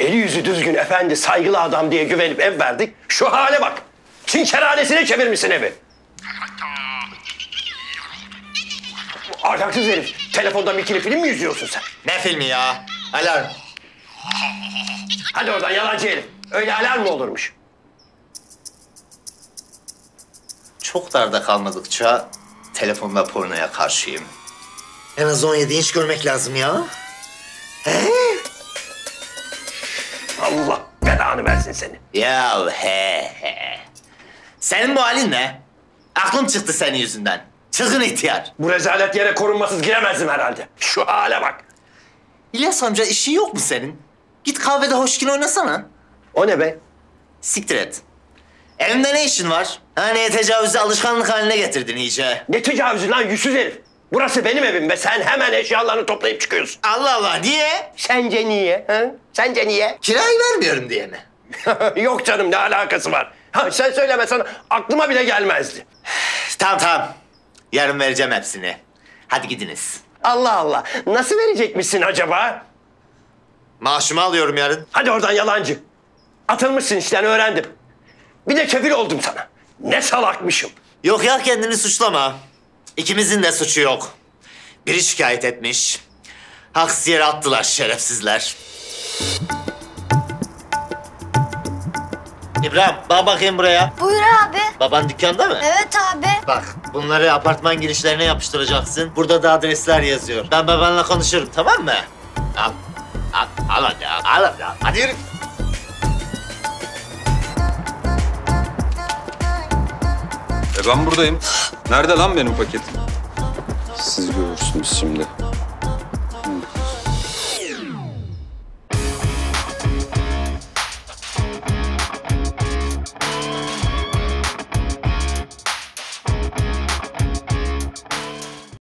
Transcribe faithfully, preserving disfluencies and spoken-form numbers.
Eli yüzü düzgün, efendi, saygılı adam diye güvenip ev verdik. Şu hale bak. Çin kerhanesine çevirmişsin evi. Ahlaksız herif. Telefonda ikili film mi izliyorsun sen? Ne filmi ya? Alarm. Hadi oradan yalancı herif. Öyle alarm mı olurmuş? Çok darda kalmadıkça telefonda pornoya karşıyım. En az on yedi inç görmek lazım ya. He? Allah belanı versin seni. Ya he he. Senin bu halin ne? Aklım çıktı senin yüzünden. Çılgın ihtiyar. Bu rezalet yere korunmasız giremezdim herhalde. Şu hale bak. İlyas amca işin yok mu senin? Git kahvede hoşkin oynasana. O ne be? Siktir et. Elimde ne işin var? Hani tecavüzü alışkanlık haline getirdin iyice. Ne tecavüzü lan yüzsüz herif? Burası benim evim ve sen hemen eşyalarını toplayıp çıkıyorsun. Allah Allah, niye? Sence niye? Ha? Sence niye? Kirayı vermiyorum diye mi? Yok canım, ne alakası var? Ha, sen söylemesen aklıma bile gelmezdi. Tamam tamam. Yarın vereceğim hepsini. Hadi gidiniz. Allah Allah. Nasıl verecekmişsin acaba? Maaşımı alıyorum yarın. Hadi oradan yalancı. Atılmışsın işten, öğrendim. Bir de kefil oldum sana. Ne salakmışım. Yok ya, kendini suçlama. İkimizin de suçu yok. Biri şikayet etmiş. Haksız yere attılar şerefsizler. İbrahim, bak bakayım buraya. Buyur abi. Baban dükkanda mı? Evet abi. Bak, bunları apartman girişlerine yapıştıracaksın. Burada da adresler yazıyor. Ben babanla konuşurum, tamam mı? Al, al, al hadi, al, al hadi. Al. Hadi yürü. E ben buradayım. Nerede lan benim paketim? Siz görürsünüz şimdi.